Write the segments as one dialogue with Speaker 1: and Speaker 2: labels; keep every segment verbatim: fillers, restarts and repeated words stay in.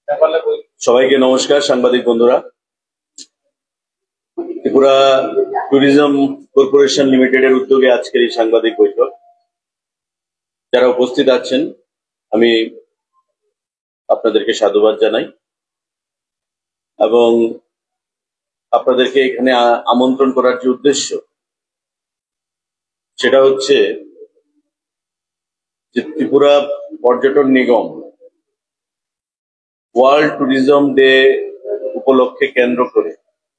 Speaker 1: সবাইকে নমস্কার। সাংবাদিক বন্ধুরা, ত্রিপুরা ট্যুরিজম কর্পোরেশন লিমিটেডের উদ্যোগে আজকের এই সাংবাদিক বৈঠক। যারা উপস্থিত আছেন আমি আপনাদেরকে সাধুবাদ জানাই এবং আপনাদেরকে এখানে আমন্ত্রণ করার যে উদ্দেশ্য সেটা হচ্ছে যে ত্রিপুরা পর্যটন নিগম ওয়ার্ল্ড ট্যুরিজম ডে উপলক্ষে কেন্দ্র করে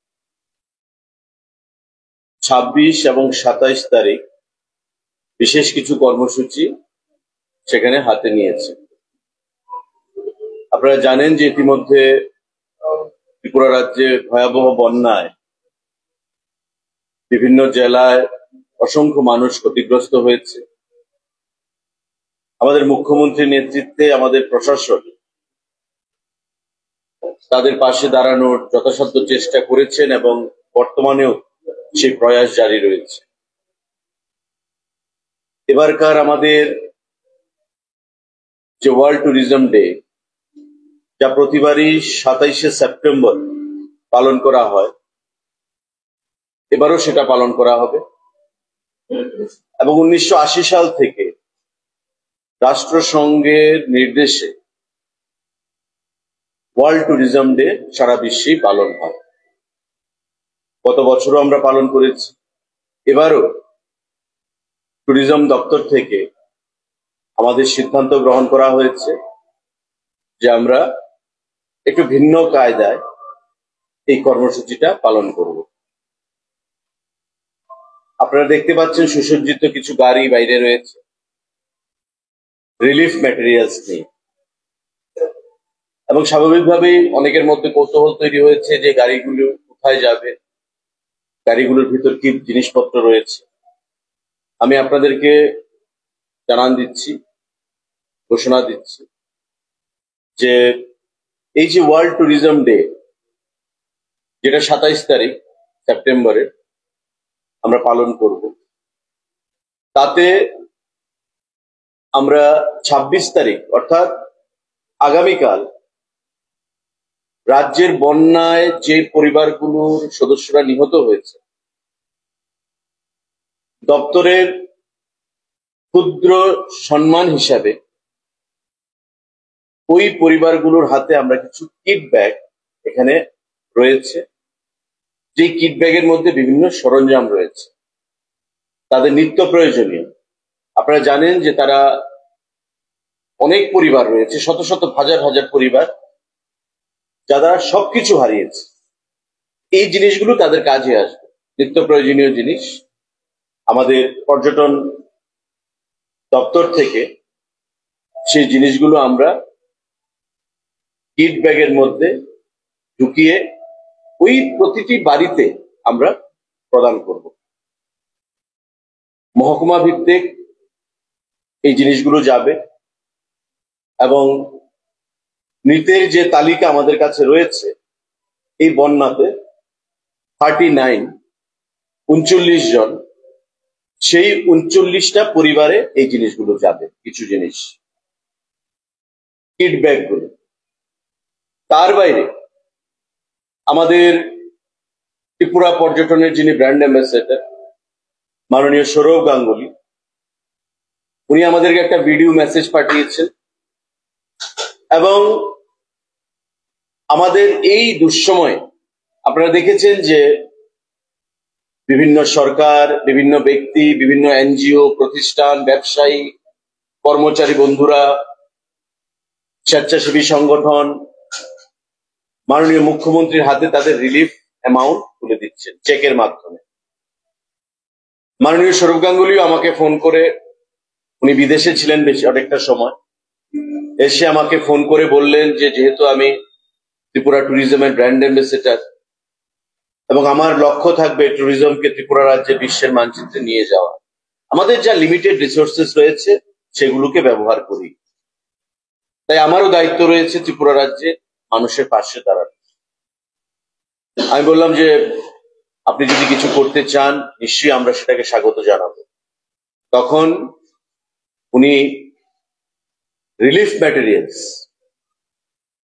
Speaker 1: ছাব্বিশ এবং সাতাইশ তারিখ বিশেষ কিছু কর্মসূচি সেখানে হাতে নিয়েছে। আপনারা জানেন যে ইতিমধ্যে ত্রিপুরা রাজ্যে ভয়াবহ বন্যায় বিভিন্ন জেলায় অসংখ্য মানুষ ক্ষতিগ্রস্ত হয়েছে। আমাদের মুখ্যমন্ত্রীর নেতৃত্বে আমাদের প্রশাসন তাদের পাশে দাঁড়ানোর যথাসাধ্য চেষ্টা করেছেন এবং বর্তমানেও সেই প্রয়াস জারি রয়েছে। এবারকার আমাদের যে ওয়ার্ল্ড ট্যুরিজম ডে, যা প্রতিবারই সাতাইশে সেপ্টেম্বর পালন করা হয়, এবারও সেটা পালন করা হবে এবং উনিশশো আশি সাল থেকে রাষ্ট্রসংঘের নির্দেশে ওয়ার্ল্ড ট্যুরিজম ডে সারা বিশ্বেই পালন হয়। গত বছরও আমরা পালন করেছি, এবারও ট্যুরিজম দপ্তর থেকে আমাদের সিদ্ধান্ত গ্রহণ করা হয়েছে যে আমরা একটু ভিন্ন কায়দায় এই কর্মসূচিটা পালন করব। আপনারা দেখতে পাচ্ছেন সুসজ্জিত কিছু গাড়ি বাইরে রয়েছে রিলিফ ম্যাটেরিয়ালস নিয়ে, এবং স্বাভাবিকভাবেই অনেকের মধ্যে কৌতূহল তৈরি হয়েছে যে গাড়িগুলো কোথায় যাবে, গাড়িগুলোর ভিতর কি জিনিসপত্র রয়েছে। আমি আপনাদেরকে জানান দিচ্ছি, ঘোষণা দিচ্ছি যে এই যে ওয়ার্ল্ড ট্যুরিজম ডে, যেটা সাতাইশ তারিখ সেপ্টেম্বরে আমরা পালন করব, তাতে আমরা ছাব্বিশ তারিখ অর্থাৎ আগামীকাল রাজ্যের বন্যায় যে পরিবারগুলোর সদস্যরা নিহত হয়েছে, দপ্তরের ক্ষুদ্র সম্মান হিসাবে ওই পরিবারগুলোর হাতে আমরা কিছু কিট ব্যাগ এখানে রয়েছে। যে কিট ব্যাগের মধ্যে বিভিন্ন সরঞ্জাম রয়েছে, তাদের নিত্য প্রয়োজনীয়। আপনারা জানেন যে তারা অনেক পরিবার রয়েছে, শত শত হাজার হাজার পরিবার, যারা সবকিছু হারিয়েছে। এই জিনিসগুলো তাদের কাজে আসবে, নিত্য প্রয়োজনীয় জিনিস। আমাদের পর্যটন দপ্তর থেকে সেই জিনিসগুলো আমরা কিট ব্যাগের মধ্যে ঢুকিয়ে ওই প্রতিটি বাড়িতে আমরা প্রদান করব। মহকুমা ভিত্তিক এই জিনিসগুলো যাবে এবং মৃতের যে তালিকা আমাদের কাছে রয়েছে এই বন্যাতে থার্টি নাইন উনচল্লিশ জন, সেই উনচল্লিশটা পরিবারে এই জিনিসগুলো যাবে। কিছু জিনিস কিট ব্যাগগুলো, তার বাইরে আমাদের ত্রিপুরা পর্যটনের যিনি ব্র্যান্ড অ্যাম্বাসেডর মাননীয় সৌরভ গাঙ্গুলি, উনি আমাদেরকে একটা ভিডিও মেসেজ পাঠিয়েছেন এবং আমাদের এই দুঃসময়ে আপনারা দেখেছেন যে বিভিন্ন সরকার, বিভিন্ন ব্যক্তি, বিভিন্ন এনজিও প্রতিষ্ঠান, ব্যবসায়ী, কর্মচারী বন্ধুরা, স্বেচ্ছাসেবী সংগঠন মাননীয় মুখ্যমন্ত্রীর হাতে তাদের রিলিফ অ্যামাউন্ট তুলে দিচ্ছেন চেকের মাধ্যমে। মাননীয় সৌরভ গাঙ্গুলিও আমাকে ফোন করে, উনি বিদেশে ছিলেন বেশি অনেকটা সময়, এসে আমাকে ফোন করে বললেন যে যেহেতু আমি ত্রিপুরা ট্যুরিজমের ব্র্যান্ড অ্যাম্বাসেডর এবং আমার লক্ষ্য থাকবে ট্যুরিজমকে ত্রিপুরা রাজ্যে বিশ্বের মানচিত্রে নিয়ে যাওয়া, আমাদের যা লিমিটেড রিসোর্সেস রয়েছে সেগুলোকে ব্যবহার করি। তাই আমারও দায়িত্ব রয়েছে ত্রিপুরা রাজ্যে মানুষের পাশে দাঁড়ানো। আমি বললাম যে আপনি যদি কিছু করতে চান নিশ্চয়ই আমরা সেটাকে স্বাগত জানাবো। তখন উনি রিলিফ ম্যাটেরিয়ালস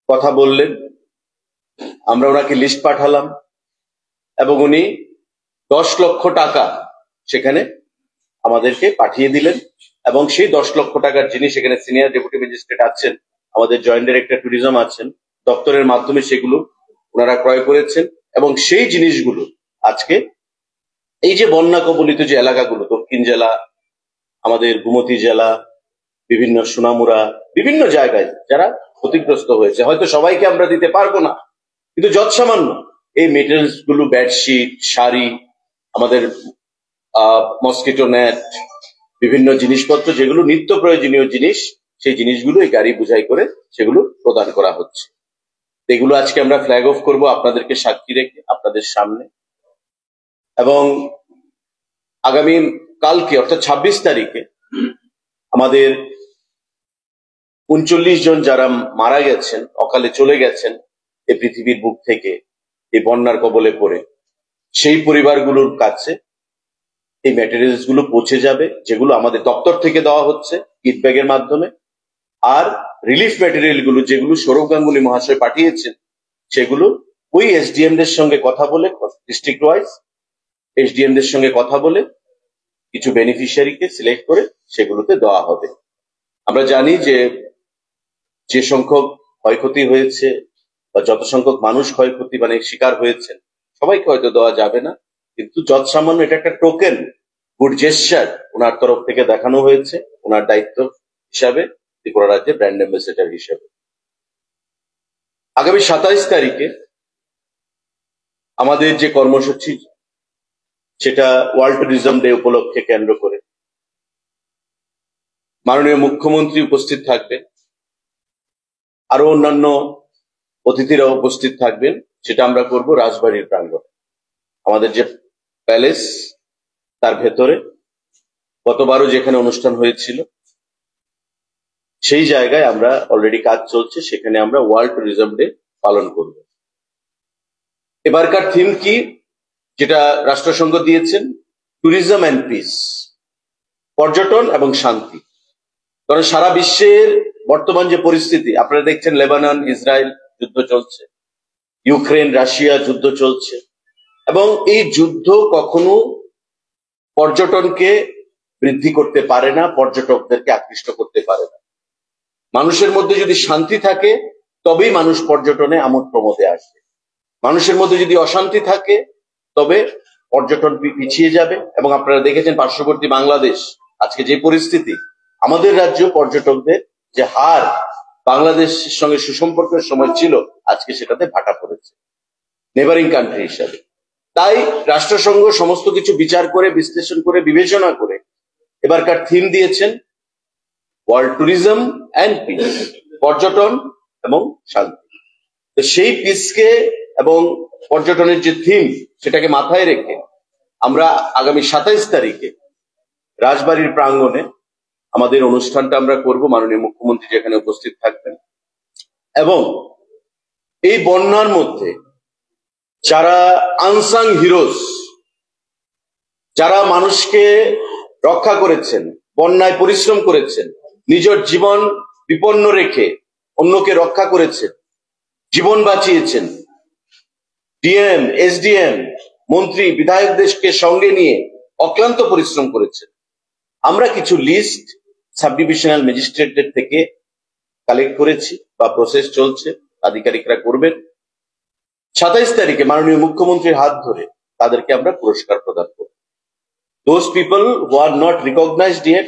Speaker 1: কথা বললেন, আমরা ওনাকে লিস্ট পাঠালাম এবং উনি দশ লক্ষ টাকা সেখানে আমাদেরকে পাঠিয়ে দিলেন এবং সেই দশ লক্ষ টাকার জিনিস এখানে সিনিয়র ডেপুটি ম্যাজিস্ট্রেট আছেন, আমাদের জয়েন্ট ডাইরেক্টর ট্যুরিজম আছেন, দপ্তরের মাধ্যমে সেগুলো ওনারা ক্রয় করেছেন এবং সেই জিনিসগুলো আজকে এই যে বন্যা কবলিত যে এলাকাগুলো, দক্ষিণ জেলা, আমাদের গোমতী জেলা, বিভিন্ন সোনামুড়া, বিভিন্ন জায়গায় যারা ক্ষতিগ্রস্ত হয়েছে, হয়তো সবাইকে আমরা দিতে পারবো না, কিন্তু যৎসামান্য এই মেটেরিয়ালস গুলো, বেডশিট, শাড়ি, আমাদের আহ মসকিটো নেট, বিভিন্ন জিনিসপত্র যেগুলো নিত্য প্রয়োজনীয় জিনিস, সেই জিনিসগুলো এই গাড়ি বোঝাই করে সেগুলো প্রদান করা হচ্ছে। এগুলো আজকে আমরা ফ্ল্যাগ অফ করব আপনাদেরকে সাক্ষী রেখে আপনাদের সামনে, এবং আগামী কালকে অর্থাৎ ছাব্বিশ তারিখে আমাদের উনচল্লিশ জন যারা মারা গেছেন, অকালে চলে গেছেন এই পৃথিবীর বুক থেকে এই বন্যার কবলে পড়ে, সেই পরিবারগুলোর কাছে এই ম্যাটেরিয়ালস গুলো পৌঁছে যাবে, যেগুলো আমাদের দপ্তর থেকে দেওয়া হচ্ছে কিট ব্যাগের মাধ্যমে। আর রিলিফ ম্যাটেরিয়াল গুলো যেগুলো সৌরভ গাঙ্গুলি মহাশয় পাঠিয়েছেন, সেগুলো ওই এসডিএম দের সঙ্গে কথা বলে, ডিস্ট্রিক্ট ওয়াইজ এসডিএম দের সঙ্গে কথা বলে কিছু বেনিফিশিয়ারিকে সিলেক্ট করে সেগুলোতে দেওয়া হবে। আমরা জানি যে যে সংখ্যক ক্ষয়ক্ষতি হয়েছে বা যত সংখ্যক মানুষ ক্ষয়ক্ষতি মানে শিকার হয়েছেন, সবাইকে হয়তো দেওয়া যাবে না, কিন্তু যৎসামান্য এটা একটা টোকেন গুড জেস্চার ওনার তরফ থেকে দেখানো হয়েছে ওনার দায়িত্ব হিসাবে, ত্রিপুরা রাজ্যের ব্র্যান্ড অ্যাম্বাসেডর হিসেবে। আগামী সাতাইশ তারিখে আমাদের যে কর্মসূচি, সেটা ওয়ার্ল্ড ট্যুরিজম ডে উপলক্ষে কেন্দ্র করে মাননীয় মুখ্যমন্ত্রী উপস্থিত থাকবেন, আরো অন্যান্য অতিথিরা উপস্থিত থাকবেন। সেটা আমরা করব রাজবাড়ির প্রাঙ্গণে, আমাদের যে প্যালেস তার ভেতরে গতবারও যেখানে অনুষ্ঠান হয়েছিল সেই জায়গায় আমরা অলরেডি কাজ চলছে, সেখানে আমরা ওয়ার্ল্ড ট্যুরিজম ডে পালন করব। এবারকার থিম কি, যেটা রাষ্ট্রসংঘ দিয়েছেন, ট্যুরিজম অ্যান্ড পিস, পর্যটন এবং শান্তি। কারণ সারা বিশ্বের বর্তমান যে পরিস্থিতি আপনারা দেখছেন, লেবানন ইসরায়েল যুদ্ধ চলছে, ইউক্রেন রাশিয়া যুদ্ধ চলছে, এবং এই যুদ্ধ কখনো পর্যটনকে বৃদ্ধি করতে পারে না, পর্যটকদেরকে আকৃষ্ট করতে পারে না। মানুষের মধ্যে যদি শান্তি থাকে তবেই মানুষ পর্যটনে আমোদ প্রমোদে আসবে। মানুষের মধ্যে যদি অশান্তি থাকে তবে পর্যটন পিছিয়ে যাবে। এবং আপনারা দেখেছেন পার্শ্ববর্তী বাংলাদেশ আজকে যে পরিস্থিতি, আমাদের রাজ্য পর্যটকদের যে হার বাংলাদেশের সঙ্গে সুসম্পর্কের সময় ছিল, আজকে সেটাতে ভাটা পড়েছে নেবারিং কান্ট্রি হিসাবে। তাই রাষ্ট্রসংঘ সমস্ত কিছু বিচার করে, বিশ্লেষণ করে, বিবেচনা করে এবারকার থিম দিয়েছেন ওয়ার্ল্ড ট্যুরিজম অ্যান্ড পিস, পর্যটন এবং শান্তি। তো সেই পিসকে এবং পর্যটনের যে থিম, সেটাকে মাথায় রেখে আমরা আগামী সাতাইশ তারিখে রাজবাড়ির প্রাঙ্গণে আমাদের অনুষ্ঠানটা আমরা করব। মাননীয় মুখ্যমন্ত্রী যেখানে উপস্থিত থাকবেন, এবং এই বন্যার মধ্যে যারা আনসাং হিরোজ, যারা মানুষকে রক্ষা করেছেন, বন্যায় পরিশ্রম করেছেন, নিজের জীবন বিপন্ন রেখে অন্যকে রক্ষা করেছেন, জীবন বাঁচিয়েছেন, ডিএম, এসডিএম, মন্ত্রী, বিধায়কদেরকে সঙ্গে নিয়ে অক্লান্ত পরিশ্রম করেছেন। আমরা কিছু লিস্ট সাব ডিভিশনাল ম্যাজিস্ট্রেটদের থেকে কালেক্ট করেছি বা প্রসেস চলছে, আধিকারিকরা করবেন। সাতাইশ তারিখে মাননীয় মুখ্যমন্ত্রীর হাত ধরে তাদেরকে আমরা পুরস্কার প্রদান করব। Those people who are not recognized yet,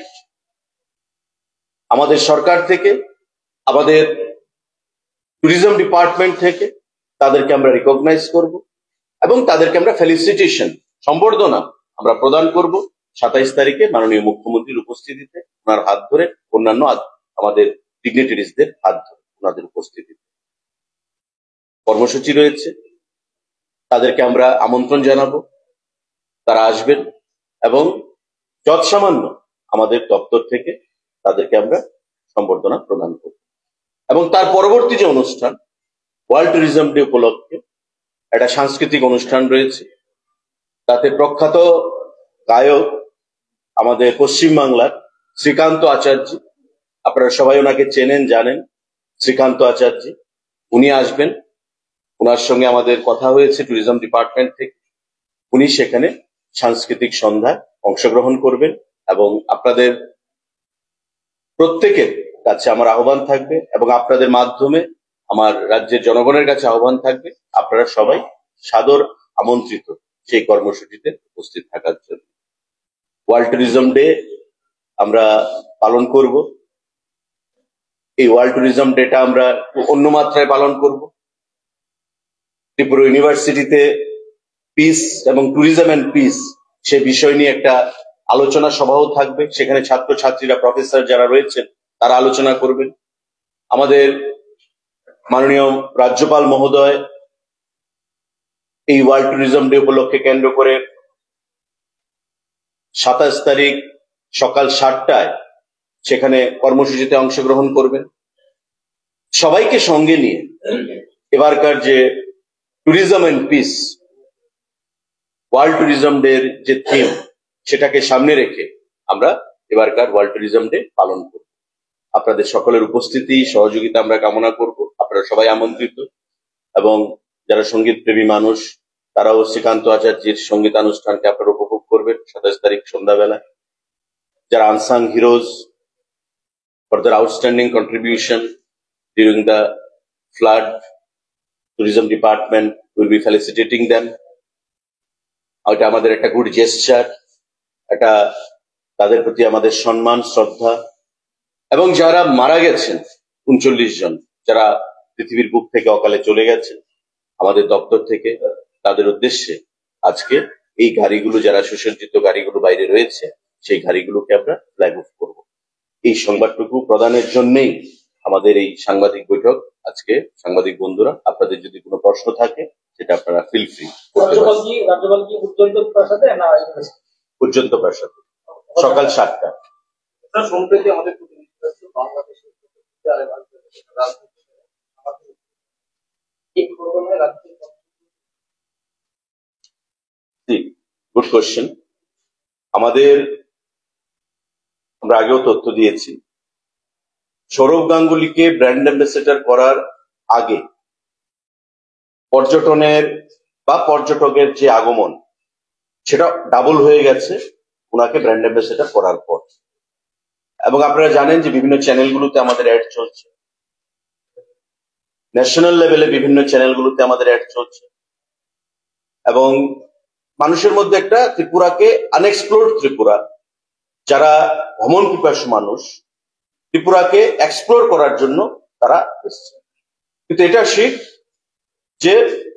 Speaker 1: আমাদের সরকার থেকে, আমাদের ট্যুরিজম ডিপার্টমেন্ট থেকে তাদেরকে আমরা রিকগনাইজ করব এবং তাদেরকে আমরা ফেলিসিটেশন, সম্বর্ধনা আমরা প্রদান করব সাতাইশ তারিখে মাননীয় মুখ্যমন্ত্রীর উপস্থিতিতে, ওনার হাত ধরে, অন্যান্য আমাদের ডিগনিটারিজদের হাত ধরে ওনাদের উপস্থিতিতে। কর্মসূচি রয়েছে, তাদেরকে আমরা আমন্ত্রণ জানাবো, তারা আসবেন এবং যৎসামান্য আমাদের দপ্তর থেকে তাদেরকে আমরা সম্বর্ধনা প্রদান করব। এবং তার পরবর্তী যে অনুষ্ঠান, ওয়ার্ল্ড ট্যুরিজম ডে উপলক্ষে একটা সাংস্কৃতিক অনুষ্ঠান রয়েছে, তাতে প্রখ্যাত গায়ক আমাদের পশ্চিমবাংলার শ্রীকান্ত আচার্য, আপনারা সবাই ওনাকে চেনেন জানেন, শ্রীকান্ত আচার্য, উনি আসবেন, ওনার সঙ্গে আমাদের কথা হয়েছে ট্যুরিজম ডিপার্টমেন্ট থেকে। উনি সেখানে সাংস্কৃতিক সন্ধ্যায় অংশগ্রহণ করবেন এবং আপনাদের প্রত্যেকের কাছে আমার আহ্বান থাকবে এবং আপনাদের মাধ্যমে আমার রাজ্যের জনগণের কাছে আহ্বান থাকবে, আপনারা সবাই সাদর আমন্ত্রিত সেই কর্মসূচিতে উপস্থিত থাকার জন্য। ওয়ার্ল্ড ট্যুরিজম ডে আমরা পালন করব। এই ওয়ার্ল্ড ট্যুরিজম ডেটা আমরা অন্য মাত্রায় পালন করব। ত্রিপুরা ইউনিভার্সিটিতে পিস এবং ট্যুরিজম অ্যান্ড পিস সে বিষয় নিয়ে একটা আলোচনা সভাও থাকবে। সেখানে ছাত্রছাত্রীরা, প্রফেসর যারা রয়েছেন তারা আলোচনা করবেন। আমাদের মাননীয় রাজ্যপাল মহোদয় এই ওয়ার্ল্ড ট্যুরিজম ডে উপলক্ষে কেন্দ্র করে সাতাশ তারিখ সকাল সাতটায় সেখানে কর্মসূচিতে অংশগ্রহণ করবেন। সবাইকে সঙ্গে নিয়ে এবারকার যে tourism and peace world tourism day এর যে থিম সেটাকে সামনে রেখে আমরা এবারকার ওয়ার্ল্ড ট্যুরিজম ডে পালন করব। আপনাদের সকলের উপস্থিতি সহযোগিতা আমরা কামনা করব। আপনারা সবাই আমন্ত্রিত এবং যারা সঙ্গীত প্রেমী মানুষ তারাও শ্রীকান্ত আচার্যের সঙ্গীতানুষ্ঠানকে আপনারা উপভোগ করবেন সাতাশ তারিখ সন্ধ্যাবেলা। যারা unsung heroes for their outstanding contribution during the flood, tourism department will be felicitating them. এটা আমাদের একটা গুড জেস্টার, এটা তাদের প্রতি আমাদের সম্মান শ্রদ্ধা। এবং যারা মারা গেছেন উনচল্লিশ জন যারা পৃথিবীর বুক থেকে অকালে চলে গেছেন আমাদের দপ্তর থেকে, তাদের উদ্দেশ্যে আজকে এই গাড়িগুলো, যারা সুসজ্জিত গাড়িগুলো বাইরে রয়েছে, সেই গাড়িগুলোকে আমরা ফ্ল্যাগ অফ করবো। এই সংবাদটুকু প্রদানের জন্যই আমাদের এই সাংবাদিক বৈঠক আজকে। সাংবাদিক বন্ধুরা, আপনাদের যদি কোনো প্রশ্ন থাকে সেটা আপনারা ফিল ফ্রি। পর্যন্ত প্রাসাদে সকাল সাতটা।
Speaker 2: সম্প্রতি আমাদের
Speaker 1: গুড কোয়েশ্চেন। আমাদের আমরা আগেও তথ্য দিয়েছি, সৌরভ গাঙ্গুলিকে ব্র্যান্ড অ্যাম্বাসেডর করার আগে পর্যটনের বা পর্যটকের যে আগমন সেটা ডাবল হয়ে গেছে ওনাকে ব্র্যান্ড অ্যাম্বাসেডর করার পর। এবং আপনারা জানেন যে বিভিন্ন চ্যানেলগুলোতে আমাদের অ্যাড চলছে, ন্যাশনাল লেভেলে বিভিন্ন চ্যানেলগুলোতে আমাদের অ্যাড চলছে এবং মানুষের মধ্যে একটা ত্রিপুরাকে আনএক্সপ্লোরড ত্রিপুরা, যারা ভ্রমণ পিপাসু মানুষ, ত্রিপুরাকে এক্সপ্লোর করার জন্য তারা এসছে। কিন্তু এটা ঠিক যে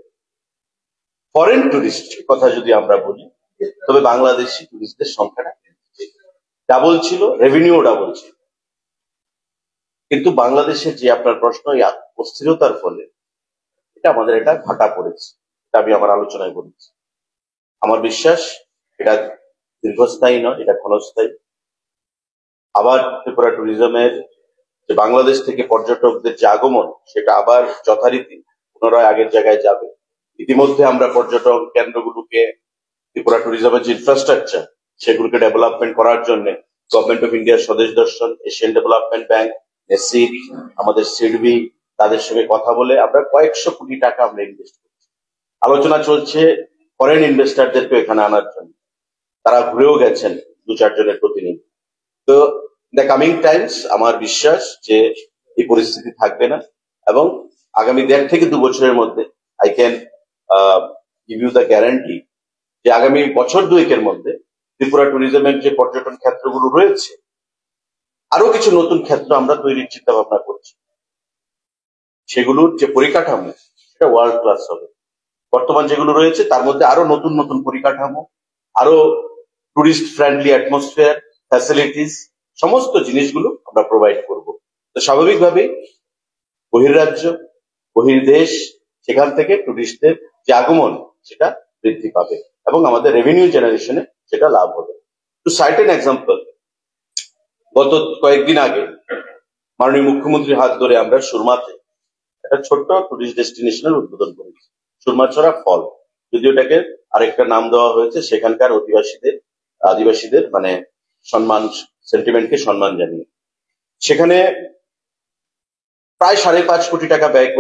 Speaker 1: ফরেন টুরিস্ট কথা যদি আমরা বলি, তবে বাংলাদেশি টুরিস্টদের সংখ্যাটা ডাবল ছিল, রেভিনিউ ডাবল ছিল। কিন্তু বাংলাদেশের যে আপনার প্রশ্ন, অস্থিরতার ফলে এটা আমাদের এটা ভাটা পড়েছে। এটা আমি আমার আলোচনায় বলেছি। আমার বিশ্বাস এটা দীর্ঘস্থায়ী নয়, এটা ক্ষণস্থায়ী। আবার ত্রিপুরা ট্যুরিজমের যে বাংলাদেশ থেকে পর্যটকদের যে আগমন সেটা আবার যথারীতি পুনরায় আগের জায়গায় যাবে। ইতিমধ্যে আমরা পর্যটক কেন্দ্রগুলোকে, ত্রিপুরা ট্যুরিজমের যে ইনফ্রাস্ট্রাকচার সেগুলোকে ডেভেলপমেন্ট করার জন্য গভর্নমেন্ট অফ ইন্ডিয়ার স্বদেশ দর্শন, এশিয়ান ডেভেলপমেন্ট ব্যাংক, নেসিড, আমাদের সিডবি, তাদের সঙ্গে কথা বলে আমরা কয়েকশো কোটি টাকা আমরা ইনভেস্ট করছি। আলোচনা চলছে ফরেন ইনভেস্টারদেরকে এখানে আনার জন্য। তারা ঘুরেও গেছেন দু চারজনের প্রতিনিধি। তো দ্য কামিং টাইমস আমার বিশ্বাস যে এই পরিস্থিতি থাকবে না এবং আগামী দেড় থেকে দু বছরের মধ্যে I can give you the guarantee যে আগামী বছর দুয়েকের মধ্যে ত্রিপুরা ট্যুরিজমের যে পর্যটন ক্ষেত্রগুলো রয়েছে আরো কিছু নতুন ক্ষেত্র আমরা তৈরির চিন্তা ভাবনা করছি। সেগুলোর যে পরিকাঠামো সেটা ওয়ার্ল্ড ক্লাস হবে। বর্তমান যেগুলো রয়েছে তার মধ্যে আরো নতুন নতুন পরিকাঠামো, আরো টুরিস্ট ফ্রেন্ডলি অ্যাটমসফিয়ার, ফ্যাসিলিটিস, সমস্ত জিনিসগুলো আমরা প্রোভাইড করব। তো স্বাভাবিকভাবেই বহির্রাজ্য, বহির্দেশ, সেখান থেকে টুরিস্টদের যে আগমন সেটা বৃদ্ধি পাবে এবং আমাদের রেভিনিউ জেনারেশনে সেটা লাভ হবে। টু সাইট এন এক্সাম্পল, গত কয়েকদিন আগে মাননীয় মুখ্যমন্ত্রীর হাত ধরে আমরা সুরমাতে একটা ছোট্ট টুরিস্ট ডেস্টিনেশনের উদ্বোধন করেছি, সুরমাছড়া ফল। যদি ওটাকে আরেকটা নাম দেওয়া হয়েছে সেখানকার অধিবাসীদের, আদিবাসীদের মানে সম্মান, সেন্টিমেন্টকে সম্মান জানিয়ে। সেখানে প্রায় সাড়ে পাঁচ কোটি টাকা ব্যয় করে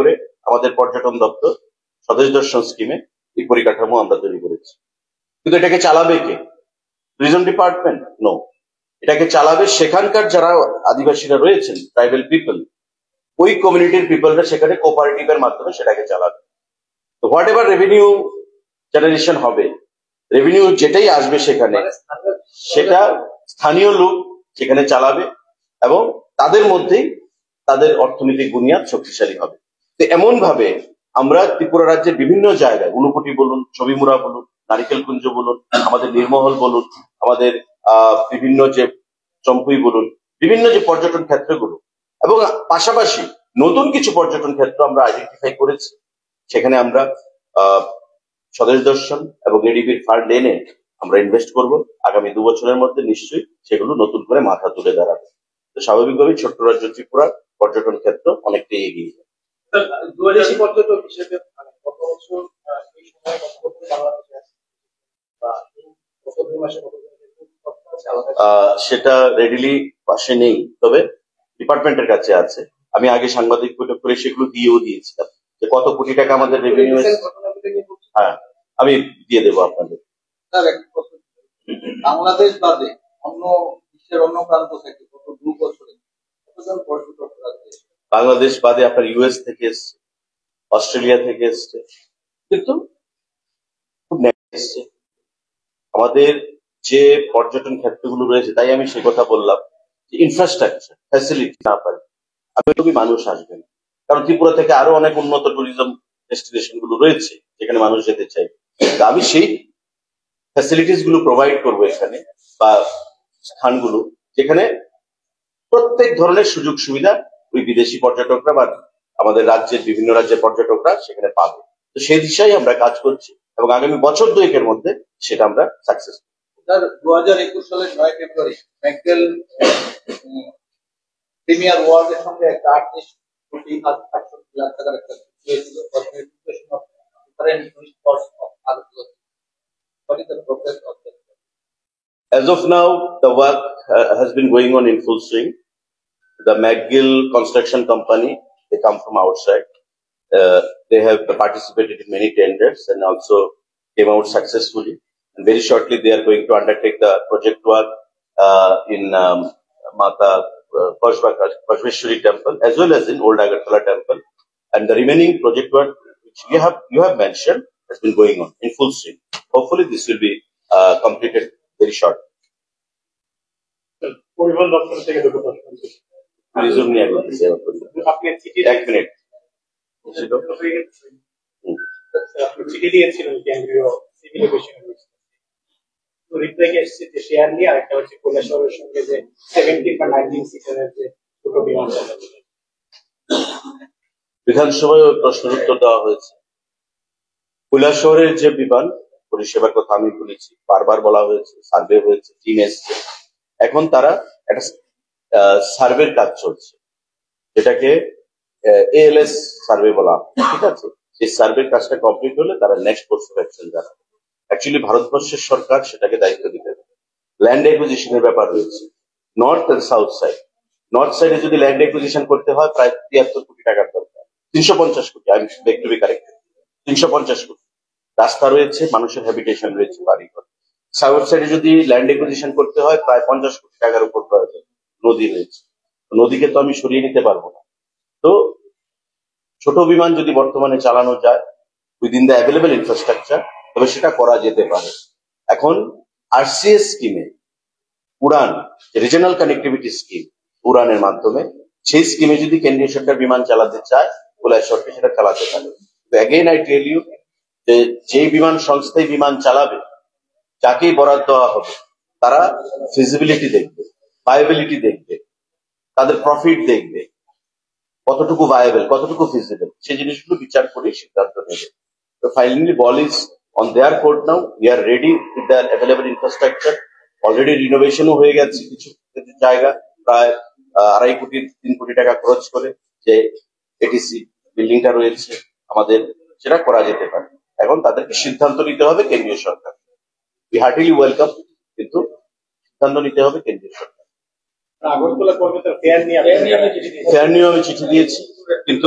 Speaker 1: আমাদের পর্যটন দপ্তর স্বদেশ দর্শন স্কিমে এই পরিকাঠামো আমরা তৈরি করেছি। কিন্তু এটাকে চালাবে কে? Tourism department? নো। এটাকে চালাবে সেখানকার যারা আদিবাসীরা রয়েছেন, ট্রাইবাল পিপল, ওই কমিউনিটির পিপলরা সেখানে কোঅপারেটিভের মাধ্যমে সেটাকে চালাবে। তো হোয়াট এভার রেভিনিউ জেনারেশন হবে, রেভিনিউ যেটাই আসবে সেখানে, সেটা স্থানীয় লোক সেখানে চালাবে এবং তাদের মধ্যেই তাদের অর্থনৈতিক বুনিয়াদ শক্তিশালী হবে। তো এমন ভাবে আমরা ত্রিপুরা রাজ্যের বিভিন্ন জায়গায়, ঊনকোটি বলুন, ছবিমুড়া বলুন, নারিকেল কুঞ্জ বলুন, আমাদের নির্মহল বলুন, আমাদের আহ বিভিন্ন যে চম্পুই বলুন, বিভিন্ন যে পর্যটন ক্ষেত্রগুলো, এবং পাশাপাশি নতুন কিছু পর্যটন ক্ষেত্র আমরা আইডেন্টিফাই করেছি। সেখানে আমরা আহ স্বদেশ দর্শন এবং এডিবির ফান্ড এনে আমরা ইনভেস্ট করব। আগামী দু বছরের মধ্যে নিশ্চয়ই সেগুলো নতুন করে মাথা তুলে দাঁড়াবে। তো স্বাভাবিকভাবেই ছোট্ট রাজ্য ত্রিপুরা পর্যটন ক্ষেত্র অনেকটাই এগিয়ে যায়।
Speaker 2: বিদেশি পর্যটক হিসেবে মানে গত বছর এই সময় কত বাংলাদেশে আছে বা গত দুই মাসে কত
Speaker 1: সেটা রেডিলি পাশে নেই, তবে ডিপার্টমেন্টের কাছে আছে। আমি আগে সাংবাদিক বৈঠক করে সেগুলো দিয়েও দিয়েছিলাম যে কত কোটি টাকা আমাদের রেভিনিউ। হ্যাঁ, আমি দিয়ে দেবো আপনাদের।
Speaker 2: বাংলাদেশ বাদে অন্য বিশ্বের অন্য প্রান্ত থেকে গত দু বছরে কতজন পর্যটক
Speaker 1: বাংলাদেশ বাদে আপনার ইউএস থেকে এসছে, অস্ট্রেলিয়া থেকে এসছে, কিন্তু খুব এসছে। আমাদের যে পর্যটন ক্ষেত্রগুলো রয়েছে, তাই আমি সে কথা বললাম যে ইনফ্রাস্ট্রাকচার ফ্যাসিলিটি না পারে আমি মানুষ আসবে না। কারণ ত্রিপুরা থেকে আরো অনেক উন্নত ট্যুরিজম ডেস্টিনেশন গুলো রয়েছে যেখানে মানুষ যেতে চাই। আমি সেই ফ্যাসিলিটিস গুলো প্রোভাইড করবো এখানে, বা স্থানগুলো যেখানে প্রত্যেক ধরনের সুযোগ সুবিধা ওই বিদেশি পর্যটকরা বা আমাদের রাজ্যের বিভিন্ন রাজ্যের পর্যটকরা সেখানে পাবে। তো সেই দিশায় আমরা কাজ করছি এবং আগামী বছর দুয়েকের মধ্যে সেটা আমরা সাকসেস করব।
Speaker 2: দু হাজার একুশ সালের নয় ফেব্রুয়ারি ম্যাকগেল প্রিমিয়ার ওয়ার্ল্ডের সঙ্গে একটা আটত্রিশ কোটি আটষট্টি লাখ টাকার একটা হয়েছিল।
Speaker 1: As of now, the work uh, has been going on in full swing. The McGill Construction Company, they come from outside. Uh, they have participated in many tenders and also came out successfully. And very shortly, they are going to undertake the project work uh, in um, Mata uh, Pashveshwari Temple as well as in Old Agartala Temple. And the remaining project work which you have you have mentioned has been going on in full swing. Hopefully, this will be uh, completed very short.
Speaker 2: পরিবহন দপ্তর থেকে দুটো প্রশ্ন
Speaker 1: resume নিয়ে বলতেছি
Speaker 2: আপনি চিঠি
Speaker 1: এক মিনিট
Speaker 2: আপনি চিঠি দিয়েছিলেন কেন্দ্রীয় সিভিল এভিয়েশন তো রিপ্লাই এসেছে যে শেয়ার নিয়ে আরেকটা হচ্ছে কৈলাসহরের সঙ্গে যে সেভেন্টিন বা নাইনটিন সিটারের যে দুটো বিমান চালাবে।
Speaker 1: বিধানসভায় ওই প্রশ্নের উত্তর দেওয়া হয়েছে। কৈলাসহরের যে বিমান পরিষেবার কথা আমি বলেছি, বারবার বলা হয়েছে, সার্ভে হয়েছে, টিম এসছে, এখন তারা একটা সার্ভের কাজ চলছে যেটাকে এএলএস সার্ভে বলা হয়, ঠিক আছে? সেই সার্ভের কাজটা কমপ্লিট হলে তারা নেক্সট কোর্স অফ অ্যাকশন জানাবে। অ্যাকচুয়ালি ভারতবর্ষের সরকার সেটাকে দায়িত্ব দিতে হবে। ল্যান্ড অ্যাকুইজিশনের ব্যাপার রয়েছে north and south side. North সাইডে যদি ল্যান্ড অ্যাকুইজিশন করতে হয় প্রায় তিয়াত্তর কোটি টাকার দরকার, তিনশো পঞ্চাশ কোটি, আমি বেক টু বি কারেক্টেড, তিনশো পঞ্চাশ কোটি। রাস্তা রয়েছে, মানুষের হ্যাবিটেশন রয়েছে, বাড়িঘর। সাউথ সাইডে যদি ল্যান্ড অ্যাকুইজিশন করতে হয় প্রায় পঞ্চাশ কোটি টাকার উপর প্রয়োজন। নদী রয়েছে, নদীকে তো আমি সরিয়ে নিতে পারবো না। তো ছোট বিমান যদি বর্তমানে চালানো যায় উইদিন দ্য অ্যাভেলেবল ইনফ্রাস্ট্রাকচার, তবে সেটা করা যেতে পারে। এখন আরসিএস স্কিমে উড়ান, রিজনাল কানেক্টিভিটি স্কিম, উড়ানের মাধ্যমে সেই স্কিমে যদি কেন্দ্রীয় সরকার বিমান চালাতে চায় কৈলাসহরকে সেটা চালাতে পারে। তো অ্যাগেইন আই টেল ইউ যে যেই বিমান সংস্থায় বিমান চালাবে, যাকেই বরাদ্দ দেওয়া হবে, তারা ফিজিবিলিটি দেখবে, ভায়াবিলিটি দেখবে, তাদের প্রফিট দেখবে, কতটুকু ভায়াবল, কতটুকু ফিজিবল, সেই জিনিসগুলো বিচার করে সিদ্ধান্ত নেবে। তো finally ball is on their court now. We are ready with the available infrastructure. Already রিনোভেশনও হয়ে গেছে কিছু কিছু জায়গা, প্রায় আড়াই কোটি তিন কোটি টাকা খরচ করে যে এটিসি বিল্ডিংটা রয়েছে আমাদের, সেটা করা যেতে পারে। এখন তাদেরকে সিদ্ধান্ত নিতে হবে কেন্দ্রীয় সরকার। উই হার্টিলি ওয়েলকাম, কিন্তু সিদ্ধান্ত নিতে হবে কেন্দ্রীয় সরকার।
Speaker 2: আগরতলা কলকাতার ফেয়ার নিয়ে
Speaker 1: ফেয়ার নিয়ে আমি চিঠি দিয়েছি, কিন্তু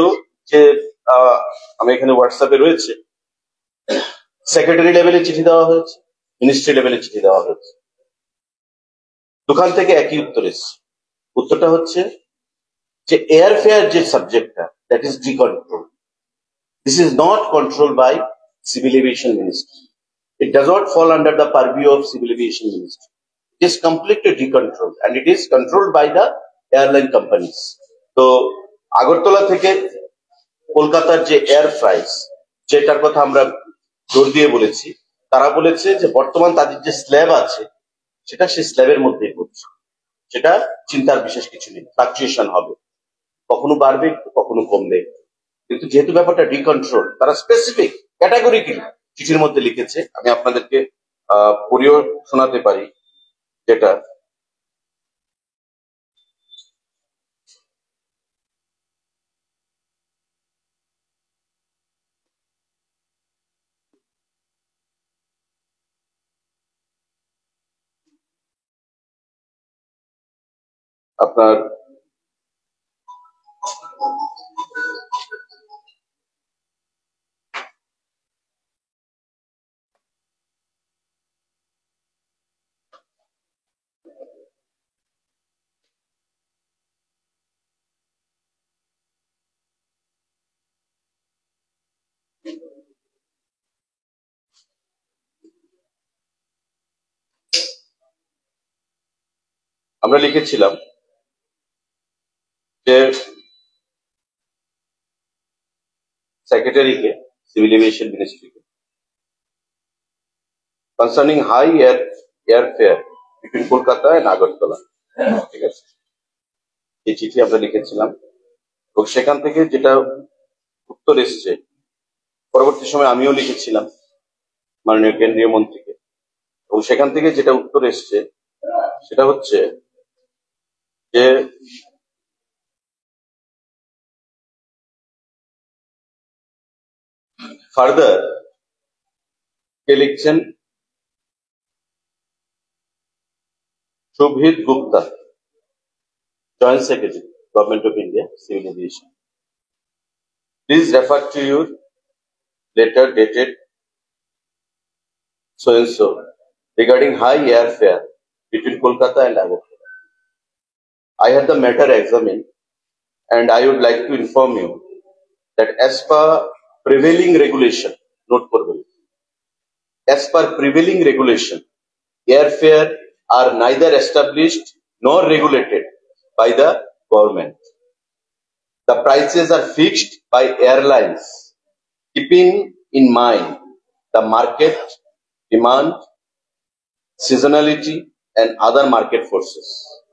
Speaker 1: যে আহ, আমি এখানে হোয়াটসঅ্যাপে রয়েছে, সেক্রেটারি লেভেলে চিঠি দেওয়া হয়েছে, মিনিস্ট্রি লেভেলে চিঠি দেওয়া হয়েছে, দোকান থেকে একই উত্তর এসেছে। উত্তরটা হচ্ছে যে এয়ারফেয়ার যে সাবজেক্টটা, that is decontrol, this is not control by civil aviation ministry, it does not fall under the purview of civil aviation ministry, it is completely decontrol and it is controlled by the airline companies. তো আগরতলা থেকে কলকাতার যে air price, যেটার কথা আমরা জোর দিয়ে বলেছি, তারা বলেছে যে বর্তমান তাদের যে স্ল্যাব আছে সেটা সেই স্ল্যাবের মধ্যেই পড়ছে, সেটা চিন্তার বিশেষ কিছু নেই, ফ্লাকচুয়েশন হবে, কখনো বাড়বে কখনো কমবে, কিন্তু যেহেতু ব্যাপারটা ডিকন্ট্রোল, তারা স্পেসিফিক ক্যাটাগরিক্যালি চিঠির মধ্যে লিখেছে। আমি আপনাদেরকে আহ পড়িও শোনাতে পারি, যেটা আপনার আমরা লিখেছিলাম যে সেক্রেটারিকে, সিভিল এভিয়েশন মিনিস্ট্রিকে, concerning high air airfare between Kolkata and Agartala, ঠিক আছে, এই চিঠি আমরা লিখেছিলাম এবং সেখান থেকে যেটা উত্তর এসছে, পরবর্তী সময় আমিও লিখেছিলাম মাননীয় কেন্দ্রীয় মন্ত্রীকে, এবং সেখান থেকে যেটা উত্তর এসছে সেটা হচ্ছে যে ফার্দার কে লিখছেন Shubhahit Gupta, joint secretary government of India civil aviation, please refer to your letter dated so and so regarding high airfare between Kolkata and Agartala. I had the matter examined and I would like to inform you that as per prevailing regulation, note korben, as per prevailing regulation, airfare are neither established nor regulated by the government. The prices are fixed by airlines, keeping in mind the market demand, seasonality, and other market forces.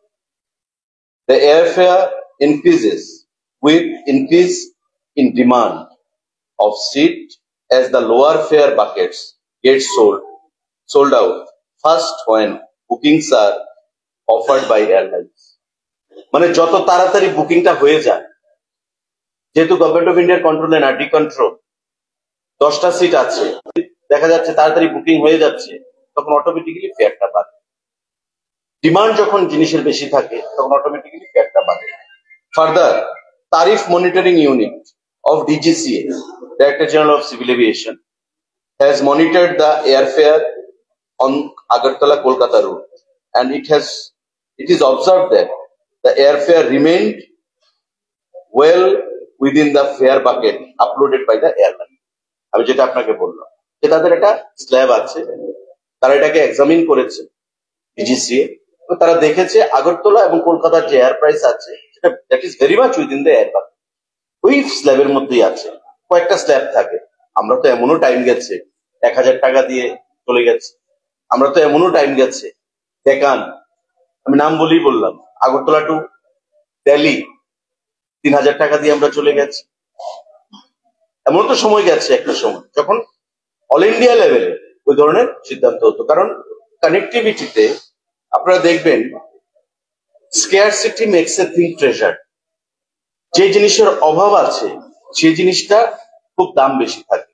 Speaker 1: The airfare increases with increase in demand of seat as the lower fare buckets get sold sold out first when bookings are offered by airlines. মানে যত তাড়াতাড়ি বুকিংটা হয়ে যায়, যেহেতু government of ইন্ডিয়ার কন্ট্রোলে না, ডিকন্ট্রোল, দশটা সিট আছে, দেখা যাচ্ছে তাড়াতাড়ি বুকিং হয়ে যাচ্ছে, তখন অটোমেটিক্যালি ফেয়ারটা বাড়ে। ডিমান্ড যখন জিনিসের বেশি থাকে তখন অটোমেটিক্যালি ফেয়ারটা বাড়ে। Further, tariff monitoring unit of DGCA, director general of civil aviation, has monitored the airfare on Agartala Kolkata route, and it has it is observed that the airfare remained well within the fare bucket uploaded by the airline. আমি যেটা আপনাকে বললাম যে তাদের একটা slab আছে, তারা এটাকে এক্সামিন করেছে ডিজিসিএ, তারা দেখেছে আগরতলা এবং কলকাতার যে এয়ার প্রাইস আছে সেটা that is very much within the air bucket, ওই স্ল্যাবের মধ্যেই আছে। কয়েকটা স্ল্যাব থাকে, আমরা তো এমনও টাইম গেছে এক হাজার টাকা দিয়ে চলে গেছে, আমরা তো এমনও টাইম গেছে দেখান, আমি নাম বলেই বললাম, আগরতলা টু দিল্লি তিন হাজার টাকা দিয়ে আমরা চলে গেছি। এমন তো সময় গেছে একটা সময় যখন অল ইন্ডিয়া লেভেলে ওই ধরনের সিদ্ধান্ত হতো, কারণ কানেক্টিভিটিতে আপনারা দেখবেন scarcity makes a thing treasure, যে জিনিসের অভাব আছে সেই জিনিসটা খুব দাম বেশি থাকে,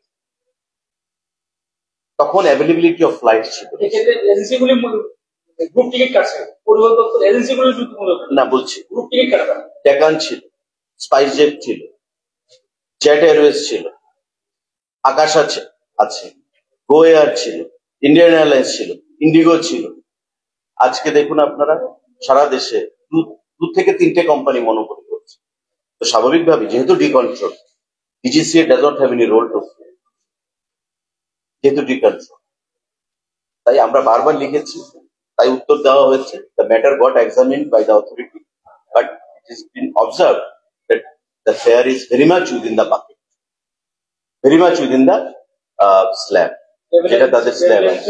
Speaker 1: তখন অ্যাভেলেবিলিটি অফ ফ্লাইট ছিল।
Speaker 2: এক্ষেত্রে এজেন্সিগুলি গ্রুপ টিকিট কাটছে, পরিবহন দপ্তর এজেন্সিগুলি
Speaker 1: না বলছি,
Speaker 2: গ্রুপ টিকিট কাটবে,
Speaker 1: ডেকান ছিল, স্পাইসজেট ছিল, জেট এয়ারওয়েজ ছিল, আকাশ আছে আছে গো এয়ার ছিল, ইন্ডিয়ান এয়ারলাইন্স ছিল, ইন্ডিগো ছিল। আজকে দেখুন আপনারা সারা দেশে দু থেকে তিনটে কোম্পানি মনোপলি করছে। তো স্বাভাবিকভাবে যেহেতু decontrol, DGCA does not have any role to play, যেহেতু ডিকন্ট্রোল, তাই আমরা বারবার লিখেছি, তাই উত্তর দেওয়া হয়েছে। The matter got examined by the authority, but it is been observe that the fare is very much within the bucket, very much within the slab, যেটা তাদের স্ল্যাব আছে।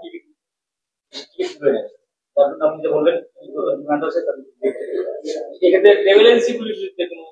Speaker 3: আপনি যে বললেন এক্ষেত্রে ট্রাভেলেন্সি গুলির বিরুদ্ধে কোনো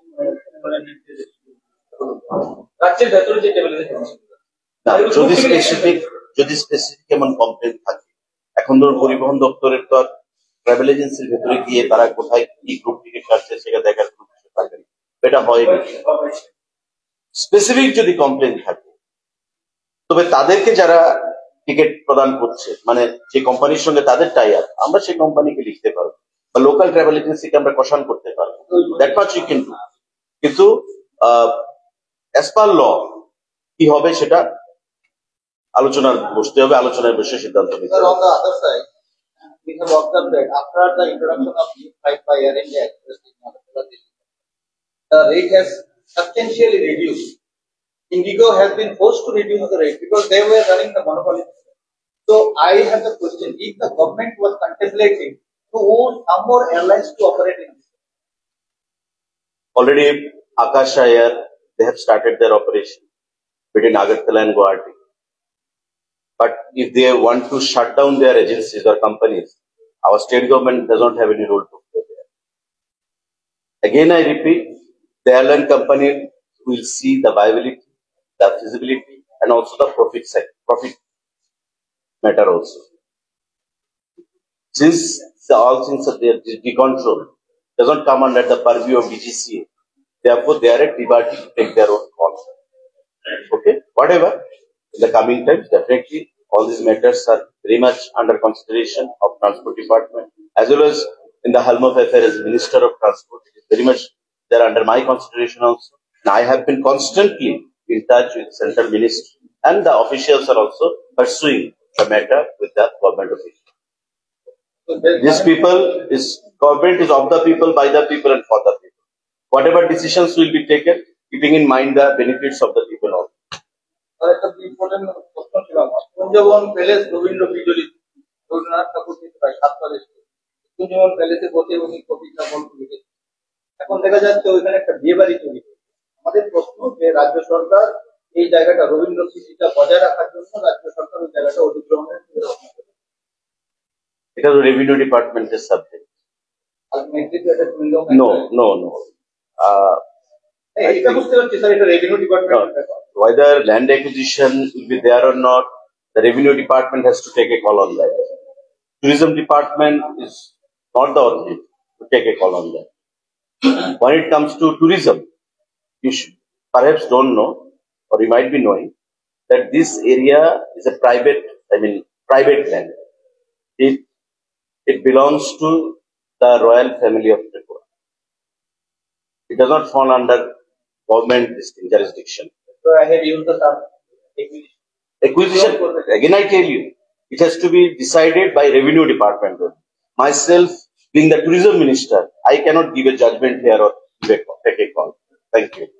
Speaker 3: রাজ্যের ভেতরে যে ট্রাভেলেন্সি
Speaker 1: যদি স্পেসিফিক যদি স্পেসিফিক এমন কমপ্লেন থাকে, এখন ধরুন পরিবহন দপ্তরের তো আর ট্রাভেল এজেন্সির ভেতরে গিয়ে তারা কোথায় কি গ্রুপ টিকিট কাটছে সেটা দেখার কোনো কিছু থাকে না, এটা হয়নি। স্পেসিফিক যদি কমপ্লেন থাকে, তবে তাদেরকে যারা টিকিট প্রদান করছে, মানে যে কোম্পানির সঙ্গে তাদের টাই আপ, আমরা সেই কোম্পানিকে লিখতে পারবো বা লোকাল ট্রাভেল এজেন্সিকে আমরা কোশ্চেন করতে পারবো, that much we can do. কিন্তু অ্যাজ পার ল কি হবে সেটা আলোচনার বসতে হবে, আলোচনায় বসে সিদ্ধান্ত নিতে হবে।
Speaker 4: On the other side, we have observed that after the introduction of new flight by Air India Express in Maharashtra, the rate has substantially reduced. Indigo has been forced to reduce the rate because they were running the monopoly. So I have the question: if the government was contemplating to own some more airlines to operate in this,
Speaker 1: already Akasha Air, they have started their operation between Agartala and Guwahati. But if they want to shut down their agencies or companies, our state government does not have any role to play there. Again, I repeat, the airline company will see the viability, the feasibility, and also the profit side, profit matter also. Since the, all things are there, the control does not come under the purview of D G C A. Therefore, they are at liberty to take their own call. Okay, whatever. In the coming times, definitely all these matters are very much under consideration of Transport Department, as well as in the helm of affairs as Minister of Transport. It is very much there under my consideration also. And I have been constantly in touch with Central Ministry, and the officials are also pursuing the matter with the government officials. These people is government is of the people, by the people, and for the people. Whatever decisions will be taken, keeping in mind the benefits of the people also.
Speaker 4: আর একটা important প্রশ্ন ছিল আমার, Kunjaban palace Rabindra বিজলিত রবীন্দ্রনাথ ঠাকুর থেকে প্রায় সাতটা দেশে কুঞ্জবন প্যালেসে বসে উনি কবিতা গল্প লিখেছেন। এখন দেখা যাচ্ছে ওইখানে একটা বিয়ে বাড়ি তৈরি হয়েছে। আমাদের প্রশ্ন যে রাজ্য সরকার এই জায়গাটা রবীন্দ্র স্মৃতিটা বজায় রাখার জন্য রাজ্য সরকার ওই জায়গাটা অধিগ্রহণের ব্যবস্থা করে।
Speaker 1: এটা তো রেভিনিউ ডিপার্টমেন্টের সাবজেক্ট।
Speaker 4: আলটিমেটলি তো এটা কুঞ্জবন
Speaker 1: নো নো নো
Speaker 4: এটা বুঝতে পারছি স্যার, এটা রেভিনিউ ডিপার্টমেন্টের ব্যাপার।
Speaker 1: Whether land acquisition will be there or not, the revenue department has to take a call on that. Tourism department is not the authority to take a call on that. When it comes to tourism, you should, perhaps don't know, or you might be knowing, that this area is a private, I mean, private land. It it belongs to the royal family of Tripura. It does not fall under government jurisdiction.
Speaker 4: So I have used the term acquisition.
Speaker 1: Acquisition, again I tell you, it has to be decided by revenue department. Myself, being the tourism minister, I cannot give a judgment here or give a, take a call. Thank you.